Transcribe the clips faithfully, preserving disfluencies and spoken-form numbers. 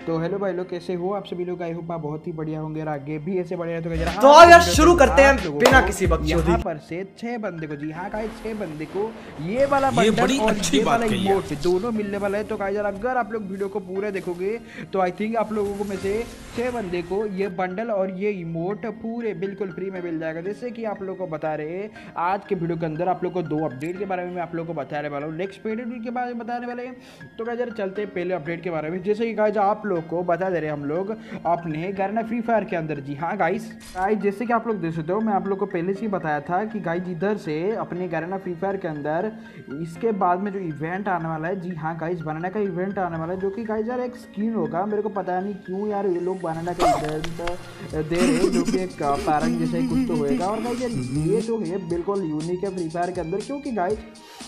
तो हेलो भाई लोग, कैसे हो आप सभी लोग? आई होप आप बहुत ही बढ़िया होंगे और आगे भी ऐसे बढ़िया। तो गाइस तो यार शुरू करते हैं बिना किसी बकचोदी। यहाँ पर से छह बंदे को, जी हाँ गाइस, छह बंदे को ये वाला ये बंडल और अच्छी ये बात वाला इमोट दोनों मिलने वाला है। तो गाइस अगर आप लोग वीडियो को पूरा देखोगे तो आई थिंक आप लोगों को में से छह बंदे को ये बंडल और ये इमोट पूरे बिल्कुल फ्री में मिल जाएगा। जैसे कि आप लोग को बता रहे आज के वीडियो के अंदर आप लोग को दो अपडेट के बारे में मैं आप लोग को बताने वाला हूँ, नेक्स्ट अपडेट के बारे में बताने वाले हैं। तो गाइस चलते हैं पहले अपडेट के बारे में। जैसे कि गाइस आप लोग को बता दे रहे हम लोग अपने गाना फ्री फायर के अंदर, जी हाँ गाइस गाइस जैसे कि आप लोग देख सकते हो, मैं आप लोग को पहले से ही बताया था कि गाइस इधर से अपने गाना फ्री फायर के अंदर इसके बाद में जो इवेंट आने वाला है, जी हाँ गाइस बनाना का इवेंट आने वाला है, जो कि गाइस यार एक स्किन होगा। मेरे को पता नहीं क्यों यार ये लोग बनाना का इवेंट दे रहे हैं, जो कि एक पैरंग जैसे कुछ तो होएगा। और गाइस यार ये जो है बिल्कुल यूनिक है फ्री फायर के अंदर, क्योंकि गाइस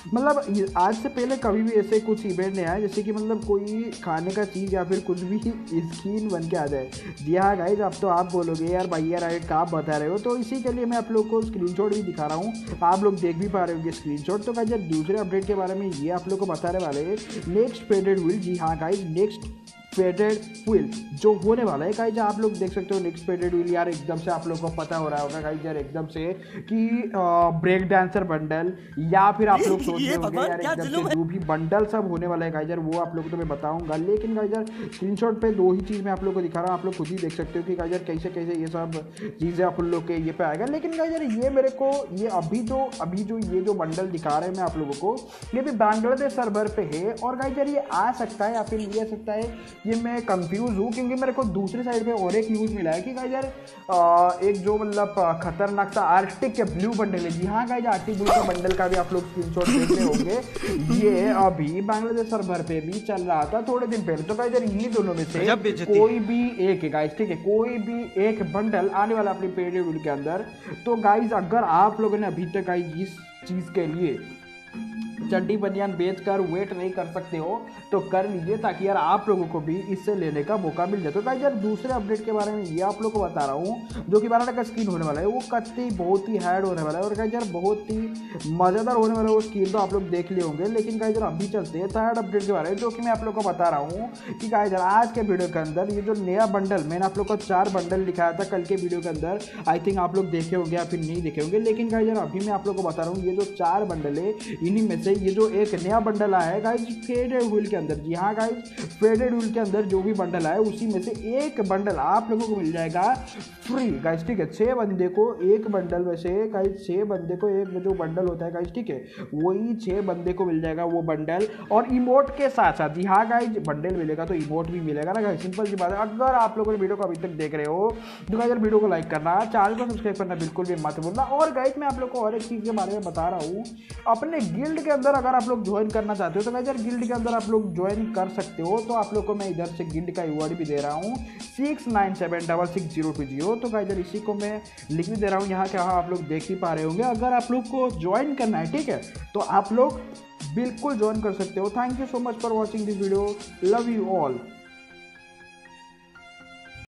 मतलब आज से पहले कभी भी ऐसे कुछ इवेंट नहीं आया जैसे कि मतलब कोई खाने का चीज़ या फिर कुछ भी स्किन बन के आ जाए। जी हाँ गाइज, अब तो आप बोलोगे यार भाई यार राइट आप बता रहे हो, तो इसी के लिए मैं आप लोग को स्क्रीनशॉट भी दिखा रहा हूँ, आप लोग देख भी पा रहे होंगे स्क्रीनशॉट। तो गाइज दूसरे अपडेट के बारे में ये आप लोग को बताने वाले नेक्स्ट फेडेड व्हील, जी हाँ गाइज नेक्स्ट फेडेड व्हील जो होने वाला है गाइज, आप लोग देख सकते हो नेक्स्ट फेडेड व्हील यार एकदम से आप लोग को पता हो रहा होगा गाइज यार एकदम से कि ब्रेक डांसर बंडल या फिर आप लोग सोच रहे होंगे यार एकदम से जो भी बंडल सब होने वाला है गाइज यार वो आप लोग को तो मैं बताऊंगा। लेकिन गाइज यार स्क्रीनशॉट पे दो ही चीज़ मैं आप लोग को दिखा रहा हूँ, आप लोग खुद ही देख सकते हो कि गाइज यार कैसे कैसे ये सब चीज़ें आप लोग के ये पे आएगा। लेकिन गाइज यार ये मेरे को ये अभी जो अभी जो ये जो बंडल दिखा रहे हैं मैं आप लोगों को, ये भी बांग्लादेश सर्वर पे है। और गाइज यार ये आ सकता है या फिर नहीं आ सकता है ये मैं कंफ्यूज हूँ, क्योंकि मेरे को दूसरी साइड पे और एक न्यूज़ मिला है कि गाइज यार एक जो मतलब खतरनाक सा आर्टिक के ब्लू बंडल है, जी हाँ गाइज आर्टिक ब्लू का बंडल का भी आप लोग स्क्रीनशॉट देख रहे होंगे, ये अभी बांग्लादेश सर्वर पे भी चल रहा था थोड़े दिन पहले। तो गाइज यार इन्हीं दोनों में से कोई भी एक है गाइज, ठीक है, कोई भी एक बंडल आने वाला अपनी पेड व्हील के अंदर। तो गाइज अगर आप लोगों ने अभी तक गाइज इस चीज़ के लिए चड्डी बनियान बेच कर वेट नहीं कर सकते हो तो कर लीजिए, ताकि यार आप लोगों को भी इससे लेने का मौका मिल जाए। तो गाइस यार दूसरे अपडेट के बारे में ये आप लोगों को बता रहा हूँ, जो कि बनाना का स्किन होने वाला है वो कत्ती बहुत ही हार्ड होने वाला है। और गाइस यार बहुत ही मज़ेदार होने वाला है वो स्किन, तो आप लोग देख लिए होंगे। लेकिन गाइस यार अभी चलते हैं थर्ड अपडेट के बारे में, जो कि मैं आप लोग को बता रहा हूँ कि गाइस यार आज के वीडियो के अंदर ये जो नया बंडल मैंने आप लोग को चार बंडल दिखाया था कल के वीडियो के अंदर, आई थिंक आप लोग देखे होंगे या फिर नहीं देखे होंगे। लेकिन गाइस यार अभी मैं आप लोग को बता रहा हूँ ये जो चार बंडल है इन्हीं में से ये जो एक नया बंडल आया है गाइज फेडेड व्हील के अंदर, जी हाँ गाइज फेडेड व्हील के अंदर जो भी बंडल आया है उसी में से एक बंडल आप लोगों को मिल जाएगा फ्री गाइज, ठीक है। छह बंदे को एक बंडल में से गाइज छह बंदे को एक जो बंडल होता है गाइज, ठीक है, वही छह बंदे को मिल जाएगा वो बंडल और इमोट के साथ साथ। जी हाँ गाइज बंडल मिलेगा तो इमोट भी मिलेगा ना गाइज, सिंपल सी बात है। अगर आप लोगों ने वीडियो को अभी तक देख रहे हो तो गाइज यार वीडियो को लाइक करना, चैनल को सब्सक्राइब करना बिल्कुल भी मत भूलना। और गाइज मैं आप लोग को और एक चीज़ के बारे में बता रहा हूँ, अपने गिल्ड के अंदर अगर आप लोग ज्वाइन करना चाहते हो तो गाइस यार गिल्ड के अंदर आप लोग ज्वाइन कर सकते हो। तो आप लोग को मैं इधर से गिल्ड का यूआईडी भी दे रहा हूँ six nine seven double six zero two zero. तो गाइस यार इसी को मैं लिख भी दे रहा हूँ यहाँ के, हाँ आप लोग देख ही पा रहे होंगे। अगर आप लोग को ज्वाइन करना है, ठीक है, तो आप लोग बिल्कुल ज्वाइन कर सकते हो। Thank you so much for watching this video, love you all.